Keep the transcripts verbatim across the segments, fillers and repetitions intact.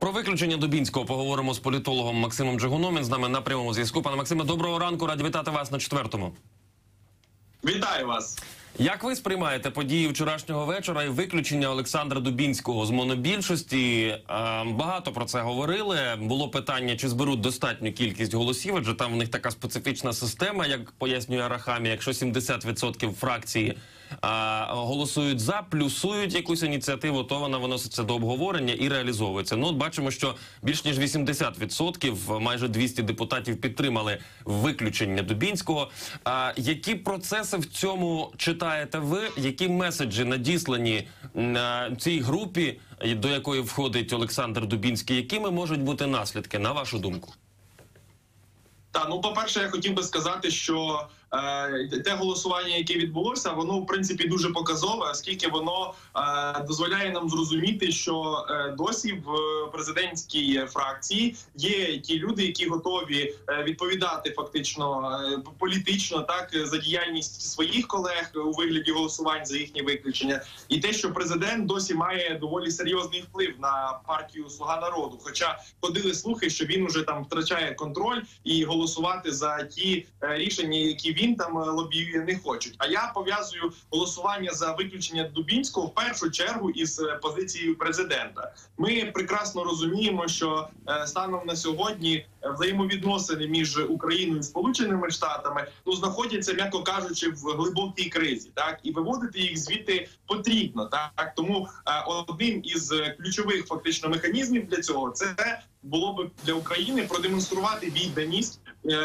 Про виключення Дубінського поговоримо з політологом Максимом Джигуном. Він з нами на прямому зв'язку. Пане Максиме, доброго ранку. Раді вітати вас на четвертому. Вітаю вас. Як ви сприймаєте події вчорашнього вечора і виключення Олександра Дубінського з монобільшості? Багато про це говорили. Було питання, чи зберуть достатню кількість голосів, адже там в них така специфічна система, як пояснює Арахамія. Якщо сімдесят відсотків фракції а, голосують за, плюсують якусь ініціативу, то вона виноситься до обговорення і реалізовується. Ну, от бачимо, що більш ніж вісімдесят відсотків, майже двісті депутатів підтримали виключення Дубінського. А, які процеси в цьому читаєте ви? Які меседжі надіслані на цій групі, до якої входить Олександр Дубінський? Якими можуть бути наслідки, на вашу думку? Так, ну, по-перше, я хотів би сказати, що е, те голосування, яке відбулося, воно, в принципі, дуже показове, оскільки воно е, дозволяє нам зрозуміти, що е, досі в президентській фракції є ті люди, які готові е, відповідати фактично е, політично, так, за діяльність своїх колег у вигляді голосувань за їхнє виключення. І те, що президент досі має доволі серйозний вплив на партію «Слуга народу». Хоча ходили слухи, що він уже там втрачає контроль і голосувати за ті е, рішення, які він там лобіює, не хочуть. А я пов'язую голосування за виключення Дубінського в першу чергу із позицією президента. Ми прекрасно розуміємо, що е, станом на сьогодні взаємовідносини між Україною і Сполученими Штатами ну знаходяться, м'яко кажучи, в глибокій кризі, так, і виводити їх звідти потрібно, так. Тому е, одним із ключових фактично механізмів для цього це було б для України продемонструвати відданість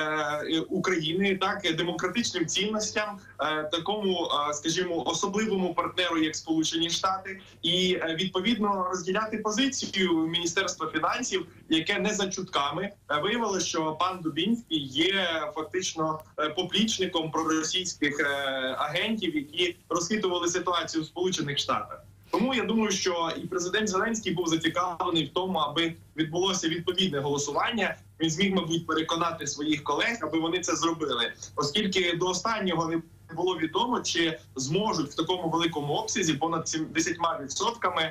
е, України, так, демократичним цінностям, е, такому, е, скажімо, особливому партнеру, як Сполучені Штати, і е, відповідно розділяти позицію Міністерства фінансів, яке не за чутками е, виявило, що пан Дубінський є фактично е, поплічником проросійських е, агентів, які розхитували ситуацію в Сполучених Штатах. Тому я думаю, що і президент Зеленський був зацікавлений в тому, аби відбулося відповідне голосування. Він зміг, мабуть, переконати своїх колег, аби вони це зробили. Оскільки до останнього не було відомо, чи зможуть в такому великому обсязі, понад сімдесят відсотками,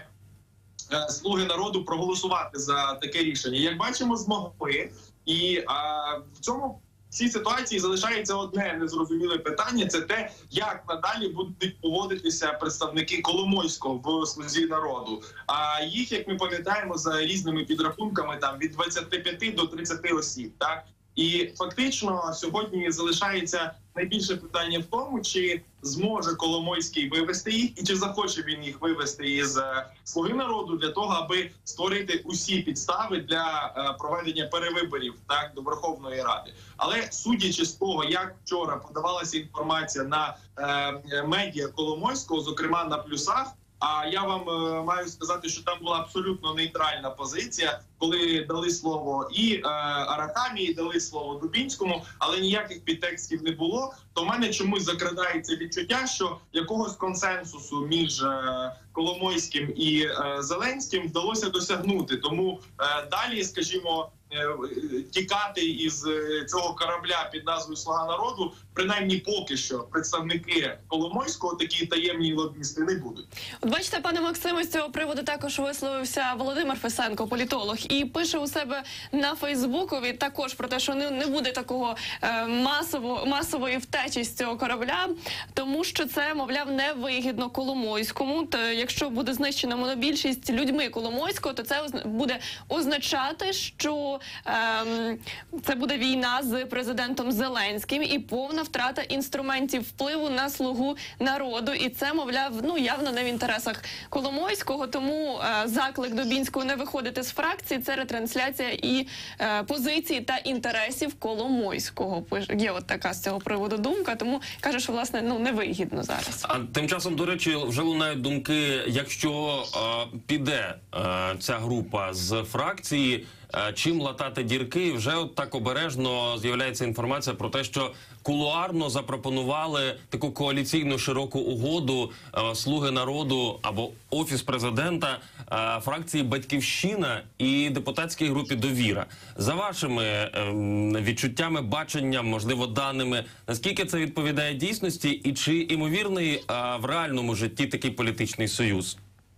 «Слуги народу» проголосувати за таке рішення. Як бачимо, змогли. І а, в цьому... В цій ситуації залишається одне незрозуміле питання – це те, як надалі будуть поводитися представники Коломойського в «Слузі народу». А їх, як ми пам'ятаємо, за різними підрахунками, там від двадцяти п'яти до тридцяти осіб. Так? І фактично сьогодні залишається найбільше питання в тому, чи зможе Коломойський вивести їх, і чи захоче він їх вивести із «Слуги народу» для того, аби створити усі підстави для проведення перевиборів, так, до Верховної Ради. Але судячи з того, як вчора подавалася інформація на е, медіа Коломойського, зокрема на «Плюсах», а я вам е, маю сказати, що там була абсолютно нейтральна позиція, коли дали слово і е, Арахамії, дали слово Дубінському, але ніяких підтекстів не було, то в мене чомусь закрадається відчуття, що якогось консенсусу між е, Коломойським і е, Зеленським вдалося досягнути. Тому е, далі, скажімо, тікати із цього корабля під назвою «Слуга народу», принаймні поки що, представники Коломойського, такі таємні лобісти, не будуть. От бачите, пане Максиме, з цього приводу також висловився Володимир Фесенко, політолог, і пише у себе на Фейсбукові також про те, що не, не буде такого е, масово, масової втечі з цього корабля, тому що це, мовляв, невигідно Коломойському. То якщо буде знищена монобільшість людьми Коломойського, то це буде означати, що Ем, це буде війна з президентом Зеленським і повна втрата інструментів впливу на «Слугу народу». І це, мовляв, ну явно не в інтересах Коломойського, тому е, заклик Дубінського не виходити з фракції – це ретрансляція і е, позиції та інтересів Коломойського. Є от така з цього приводу думка, тому каже, що, власне, ну, невигідно зараз. А тим часом, до речі, вже лунають думки, якщо е, піде е, ця група з фракції, чим латати дірки, вже от так обережно з'являється інформація про те, що кулуарно запропонували таку коаліційну широку угоду е, «Слуги народу» або Офіс президента, е, фракції «Батьківщина» і депутатській групі «Довіра». За вашими е, відчуттями, баченням, можливо, даними, наскільки це відповідає дійсності і чи імовірний е, в реальному житті такий політичний союз?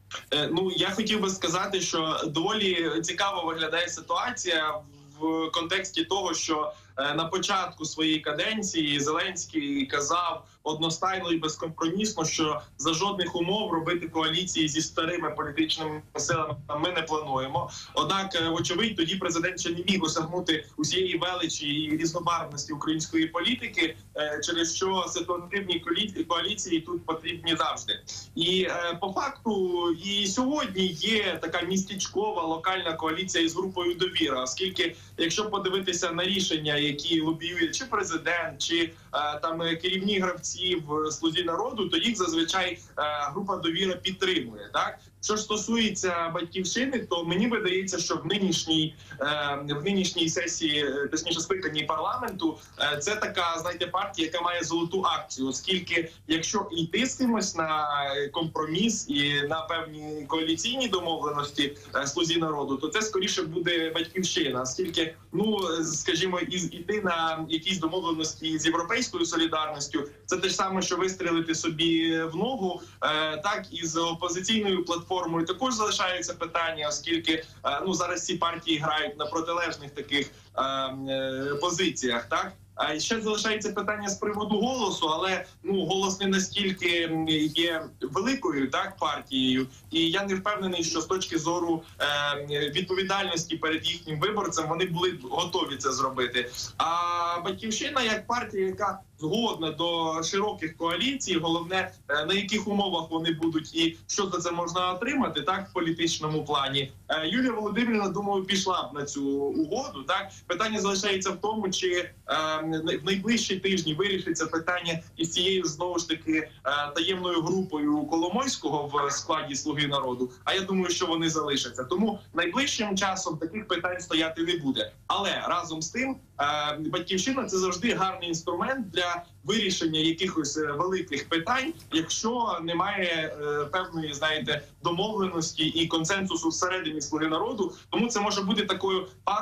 Е, Ну, я хотів би сказати, що доволі цікаво виглядає ситуація в контексті того, що е, на початку своєї каденції Зеленський казав одностайно і безкомпромісно, що за жодних умов робити коаліції зі старими політичними силами ми не плануємо. Однак, е, вочевидь, тоді президент ще не міг осягнути усієї величі і різнобарвності української політики, е, через що ситуативні коалі- коаліції тут потрібні завжди. І е, по факту і сьогодні є така містечкова локальна коаліція із групою «Довіра», оскільки, якщо подивитися на рішення, які лобіює чи президент, чи е, там керівні гравці в «Слузі народу», то їх зазвичай е, група «Довіра» підтримує. Так, що ж стосується «Батьківщини», то мені видається, що в нинішній е, в нинішній сесії, точніше скликанні парламенту, е, це така, знаєте, партія, яка має золоту акцію, оскільки якщо йти з кимось на компроміс і на певні коаліційні домовленості е, «Слузі народу», то це скоріше буде «Батьківщина», оскільки, ну, скажімо, із іти на якісь домовленості з європейською солідарністю, це те ж саме, що вистрілити собі в ногу, е, так і з опозиційною платформою також залишаються питання, оскільки е, ну зараз ці партії грають на протилежних таких е, е, позиціях, так. А ще залишається питання з приводу «Голосу», але ну «Голос» не настільки є великою, так, партією, і я не впевнений, що з точки зору е, відповідальності перед їхнім виборцем вони були готові це зробити. А «Батьківщина» як партія, яка згодна до широких коаліцій, головне, е, на яких умовах вони будуть і що за це можна отримати, так, в політичному плані. Е, Юлія Володимирівна, думаю, пішла б на цю угоду, так. Питання залишається в тому, чи е, в найближчі тижні вирішиться питання із цією, знову ж таки, таємною групою Коломойського в складі «Слуги народу», а я думаю, що вони залишаться. Тому найближчим часом таких питань стояти не буде. Але разом з тим, «Батьківщина» – це завжди гарний інструмент для вирішення якихось великих питань, якщо немає певної, знаєте, домовленості і консенсусу всередині «Слуги народу». Тому це може бути такою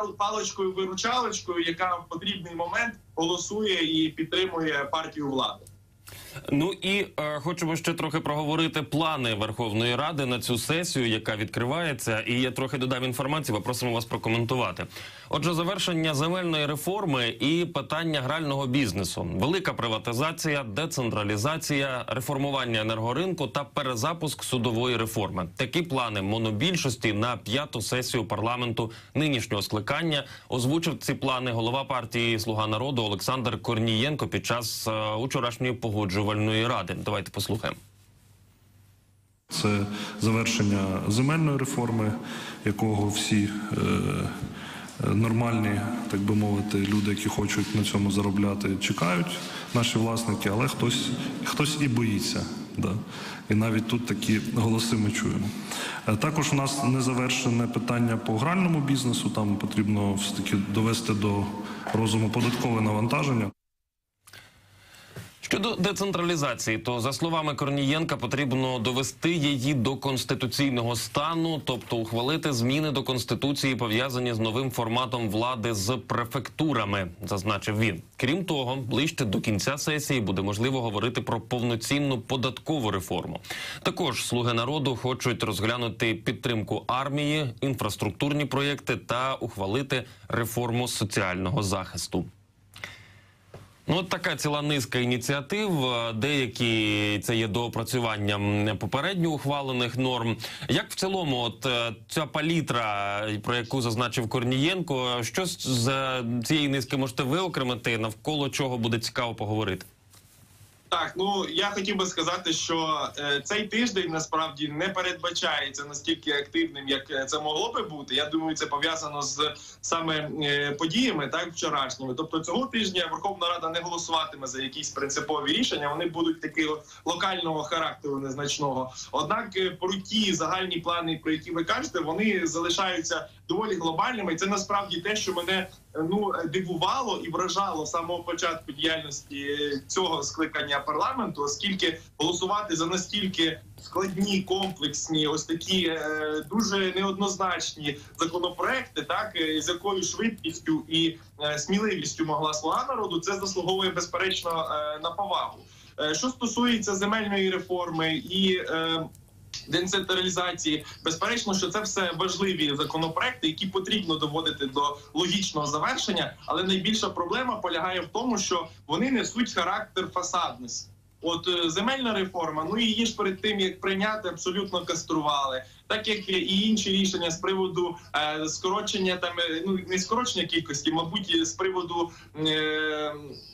паличкою-виручалочкою, яка в потрібний момент голосує і підтримує партію влади. Ну і е, хочемо ще трохи проговорити плани Верховної Ради на цю сесію, яка відкривається. І я трохи додам інформації, попросимо вас прокоментувати. Отже, завершення земельної реформи і питання грального бізнесу. Велика приватизація, децентралізація, реформування енергоринку та перезапуск судової реформи. Такі плани монобільшості на п'яту сесію парламенту нинішнього скликання. Озвучив ці плани голова партії «Слуга народу» Олександр Корнієнко під час е, учорашньої погоджувальної ради. Давайте послухаємо. Це завершення земельної реформи, якого всі е, нормальні, так би мовити, люди, які хочуть на цьому заробляти, чекають, наші власники, але хтось, хтось і боїться. Да. І навіть тут такі голоси ми чуємо. Також у нас не завершене питання по гральному бізнесу, там потрібно все-таки довести до розуму податкове навантаження. Щодо децентралізації, то, за словами Корнієнка, потрібно довести її до конституційного стану, тобто ухвалити зміни до Конституції, пов'язані з новим форматом влади з префектурами, зазначив він. Крім того, ближче до кінця сесії буде можливо говорити про повноцінну податкову реформу. Також «Слуги народу» хочуть розглянути підтримку армії, інфраструктурні проєкти та ухвалити реформу соціального захисту. Ну, от така ціла низка ініціатив. Деякі це є доопрацюванням попередньо ухвалених норм. Як в цілому, от ця палітра, про яку зазначив Корнієнко, що з цієї низки можете виокремити, навколо чого буде цікаво поговорити? Так, ну я хотів би сказати, що е, цей тиждень насправді не передбачається настільки активним, як це могло би бути. Я думаю, це пов'язано з саме е, подіями, так, вчорашніми. Тобто цього тижня Верховна Рада не голосуватиме за якісь принципові рішення, вони будуть такого локального характеру, незначного. Однак е, про ті загальні плани, про які ви кажете, вони залишаються доволі глобальними. І це насправді те, що мене ну дивувало і вражало з самого початку діяльності цього скликання парламенту, оскільки голосувати за настільки складні, комплексні, ось такі е, дуже неоднозначні законопроекти, так, з якою швидкістю і е, сміливістю могла «Слуга народу», це заслуговує безперечно е, на повагу. Е, що стосується земельної реформи і е, децентралізації. Безперечно, що це все важливі законопроекти, які потрібно доводити до логічного завершення, але найбільша проблема полягає в тому, що вони несуть характер фасадності. От земельна реформа, ну її ж перед тим, як прийняти, абсолютно кастрували. Так як і інші рішення з приводу е, скорочення, там, ну не скорочення кількості, мабуть, з приводу е,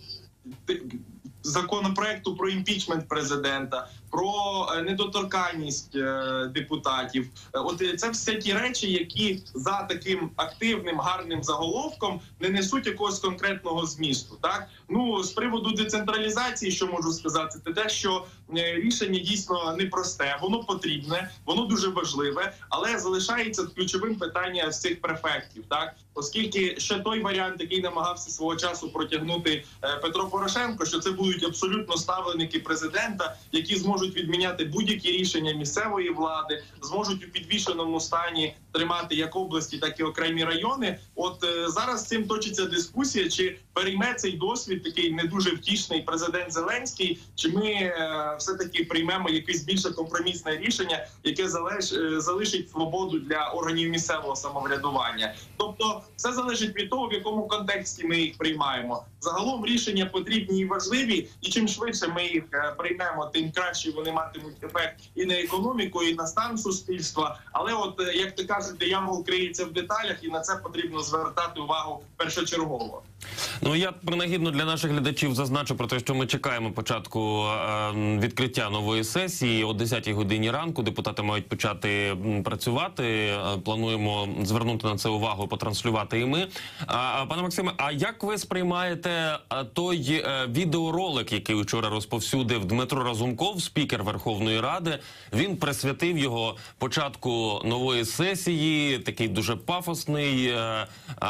законопроекту про імпічмент президента, про недоторканність е, депутатів. От це все ті речі, які за таким активним, гарним заголовком не несуть якогось конкретного змісту. Так, ну з приводу децентралізації, що можу сказати, це те, що е, рішення дійсно непросте, воно потрібне, воно дуже важливе, але залишається ключовим питання з цих префектів. Так, оскільки ще той варіант, який намагався свого часу протягнути е, Петро Порошенко, що це будуть абсолютно ставленики президента, які зможуть відміняти будь-які рішення місцевої влади, зможуть у підвішеному стані тримати як області, так і окремі райони. От е, зараз з цим точиться дискусія, чи перейме цей досвід такий не дуже втішний президент Зеленський, чи ми е, все-таки приймемо якесь більше компромісне рішення, яке залиш, е, залишить свободу для органів місцевого самоврядування. Тобто все залежить від того, в якому контексті ми їх приймаємо. Загалом рішення потрібні і важливі, і чим швидше ми їх е, приймемо, тим краще вони матимуть ефект і на економіку, і на стан суспільства. Але от, е, як ти кажеш, диявол криється в деталях, і на це потрібно звертати увагу першочергово. Ну, я принагідно для наших глядачів зазначу про те, що ми чекаємо початку е, відкриття нової сесії. О десятій годині ранку депутати мають почати працювати. Е, плануємо звернути на це увагу, потранслювати і ми. А, пане Максиме, а як ви сприймаєте той е, відеоролик, який вчора розповсюдив Дмитро Разумков, спікер Верховної Ради? Він присвятив його початку нової сесії, такий дуже пафосний е,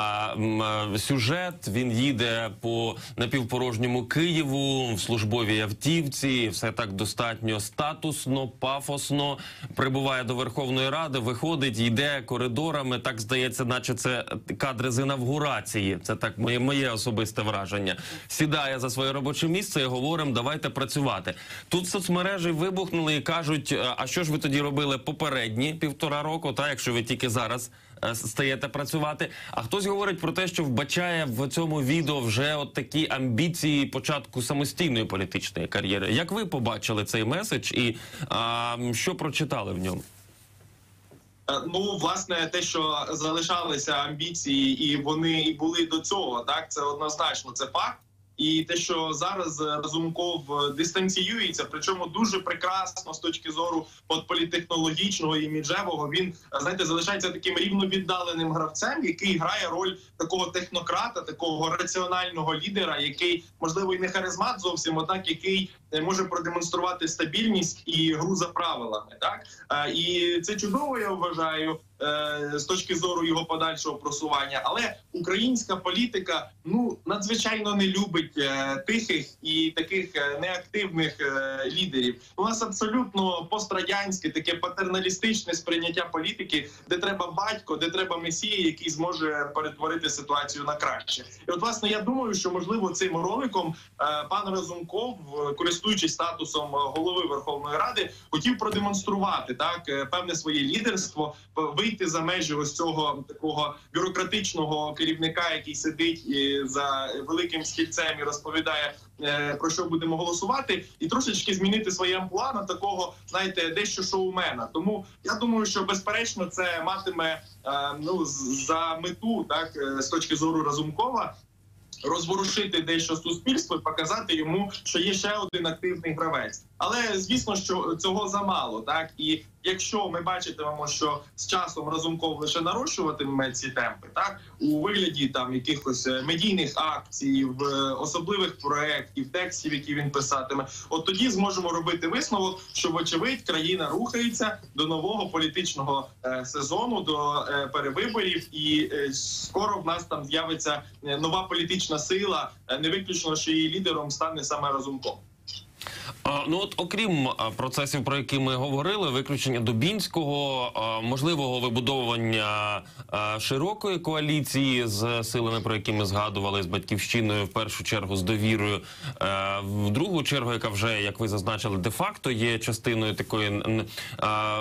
е, сюжет. Він їде по напівпорожньому Києву в службовій автівці, все так достатньо статусно, пафосно, прибуває до Верховної Ради, виходить, йде коридорами, так здається, наче це кадри з інавгурації, це так моє, моє особисте враження. Сідає за своє робоче місце і говоримо, давайте працювати. Тут соцмережі вибухнули і кажуть, а що ж ви тоді робили попередні півтора року, та якщо ви тільки зараз стаєте працювати. А хтось говорить про те, що вбачає в цьому відео вже от такі амбіції початку самостійної політичної кар'єри. Як ви побачили цей меседж і а, що прочитали в ньому? Ну, власне, те, що залишалися амбіції, і вони і були до цього, так, це однозначно, це факт. І те, що зараз Разумков дистанціюється, причому дуже прекрасно з точки зору політтехнологічного і іміджевого, він, знаєте, залишається таким рівновіддаленим гравцем, який грає роль такого технократа, такого раціонального лідера, який, можливо, і не харизмат зовсім, однак який може продемонструвати стабільність і гру за правилами. Так? І це чудово, я вважаю, з точки зору його подальшого просування. Але українська політика, ну, надзвичайно не любить тихих і таких неактивних лідерів. У нас абсолютно пострадянське, таке патерналістичне сприйняття політики, де треба батько, де треба месія, який зможе перетворити ситуацію на краще. І от, власне, я думаю, що, можливо, цим роликом пан Разумков, користуючись статусом голови Верховної Ради, хотів продемонструвати так певне своє лідерство, вийти за межі ось цього такого бюрократичного керівника, який сидить за великим стільцем і розповідає, про що будемо голосувати, і трошечки змінити своє амплуа на такого, знаєте, дещо шоумена. Тому я думаю, що безперечно це матиме ну за мету, так, з точки зору Разумкова, розворушити дещо суспільство і показати йому, що є ще один активний гравець. Але, звісно, що цього замало, так? І якщо ми бачитимемо, що з часом Разумков лише нарощуватиме ці темпи, так? У вигляді там якихось медійних акцій, в особливих проєктів, текстів, які він писатиме, от тоді зможемо робити висновок, що, вочевидь, країна рухається до нового політичного е, сезону, до е, перевиборів, і е, скоро в нас там з'явиться нова політична сила, е, не виключно, що її лідером стане саме Разумков. А, ну от окрім а, процесів, про які ми говорили, виключення Дубінського, а, можливого вибудовування а, широкої коаліції з силами, про які ми згадували, з Батьківщиною, в першу чергу з Довірою, а, в другу чергу, яка вже, як ви зазначили, де-факто є частиною такої н, а,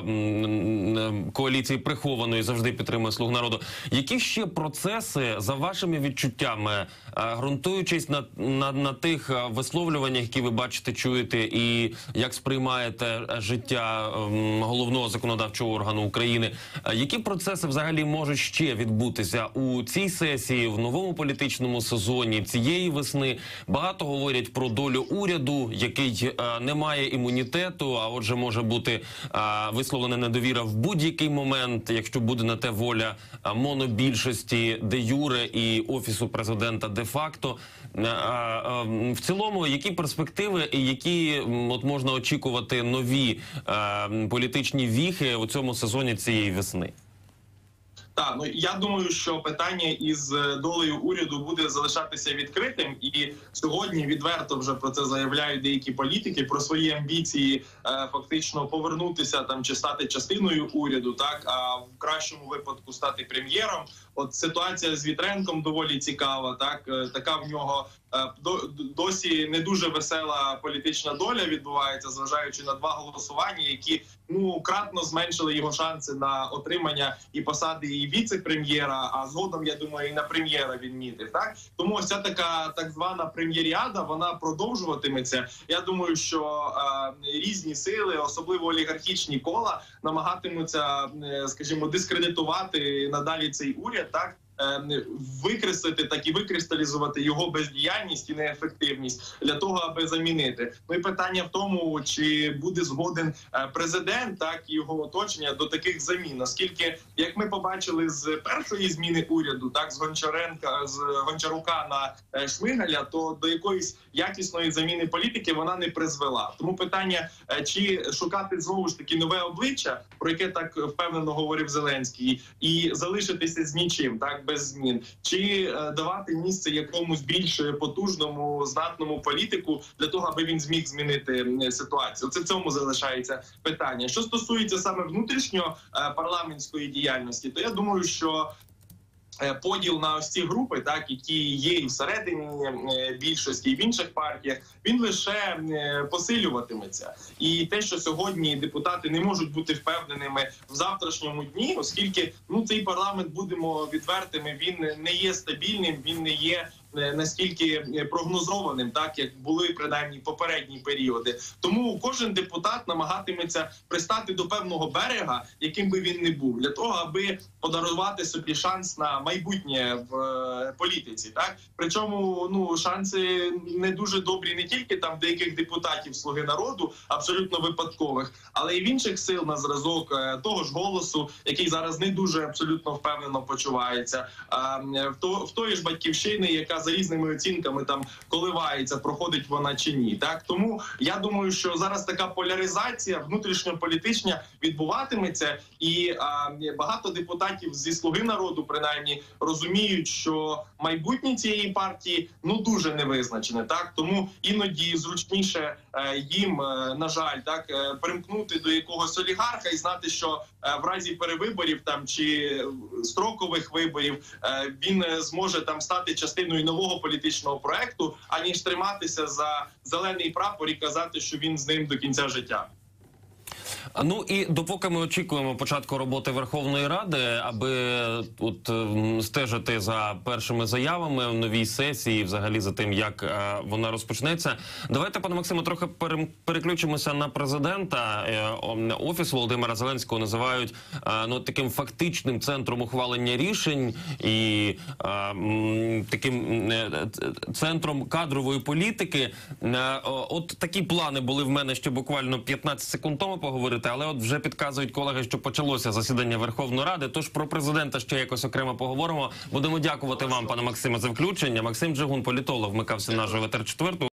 н, коаліції прихованої, завжди підтримує «Слуг народу». Які ще процеси, за вашими відчуттями, а, ґрунтуючись на, на, на тих висловлюваннях, які ви бачите, чуєте, і як сприймаєте життя ем, головного законодавчого органу України, які процеси взагалі можуть ще відбутися у цій сесії, в новому політичному сезоні, цієї весни? Багато говорять про долю уряду, який е, не має імунітету, а отже може бути е, висловлена недовіра в будь-який момент, якщо буде на те воля е, монобільшості де-юре і Офісу президента де-факто. Е, е, в цілому, які перспективи і які от можна очікувати нові е, політичні віхи у цьому сезоні цієї весни? Так, ну я думаю, що питання із долею уряду буде залишатися відкритим, і сьогодні відверто вже про це заявляють деякі політики, про свої амбіції е, фактично повернутися там чи стати частиною уряду, так а в кращому випадку стати прем'єром. От ситуація з Вітренком доволі цікава. Так е, така в нього е, до, досі не дуже весела політична доля відбувається, зважаючи на два голосування, які ну кратно зменшили його шанси на отримання і посади і віце-прем'єра, а згодом, я думаю, і на прем'єра він мітив. Так тому ось ця така так звана прем'єріада, вона продовжуватиметься. Я думаю, що е, різні сили, особливо олігархічні кола, намагатимуться, е, скажімо, дискредитувати надалі цей уряд, так. Викреслити, так і викристалізувати його бездіяльність і неефективність для того, аби замінити. Ну і питання в тому, чи буде згоден президент, так і його оточення до таких замін. Оскільки, як ми побачили з першої зміни уряду, так з Гончаренка, з Гончарука на Шмигаля, то до якоїсь якісної заміни політики вона не призвела. Тому питання, чи шукати знову ж таки нове обличчя, про яке так впевнено говорив Зеленський, і залишитися з нічим, так без змін, чи е, давати місце якомусь більш потужному, знатному політику для того, аби він зміг змінити е, ситуацію. Це в цьому залишається питання. Що стосується саме внутрішньо е, парламентської діяльності, то я думаю, що поділ на ось ці групи, так які є і всередині більшості, і в інших партіях, він лише посилюватиметься. І те, що сьогодні депутати не можуть бути впевненими в завтрашньому дні, оскільки ну цей парламент, будемо відвертими, він не є стабільним, він не є настільки прогнозованим, так як були принаймні попередні періоди. Тому кожен депутат намагатиметься пристати до певного берега, яким би він не був, для того, аби подарувати собі шанс на майбутнє в е, політиці. Так причому ну шанси не дуже добрі не тільки там деяких депутатів «Слуги народу», абсолютно випадкових, але і в інших сил на зразок е, того ж «Голосу», який зараз не дуже абсолютно впевнено почувається, е, в, то, в тої ж «Батьківщини», яка за різними оцінками там коливається, проходить вона чи ні. Так тому я думаю, що зараз така поляризація внутрішньополітична відбуватиметься, і а, багато депутатів зі «Слуги народу» принаймні розуміють, що майбутнє цієї партії ну дуже невизначене. Так тому іноді зручніше е, їм, е, на жаль, так е, примкнути до якогось олігарха і знати, що е, в разі перевиборів там чи строкових виборів е, він зможе там стати частиною нового політичного проекту, аніж триматися за зелений прапор і казати, що він з ним до кінця життя. Ну і допоки ми очікуємо початку роботи Верховної Ради, аби от м, стежити за першими заявами в новій сесії, взагалі за тим, як е, вона розпочнеться, давайте, пане Максиме, трохи пере, переключимося на президента. Е, Офіс Володимира Зеленського називають е, ну, таким фактичним центром ухвалення рішень і е, м, таким е, центром кадрової політики. Е, от такі плани були в мене ще буквально п'ятнадцять секунд тому поговорити, але от вже підказують колеги, що почалося засідання Верховної Ради, тож про президента ще якось окремо поговоримо. Будемо дякувати вам, пане Максиме, за включення. Максим Джигун, політолог, вмикався на Живе четверту.